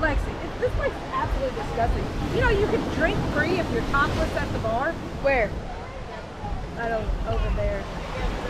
Lexi, this place is absolutely disgusting. You know, you can drink free if you're topless at the bar. Where? I don't, over there.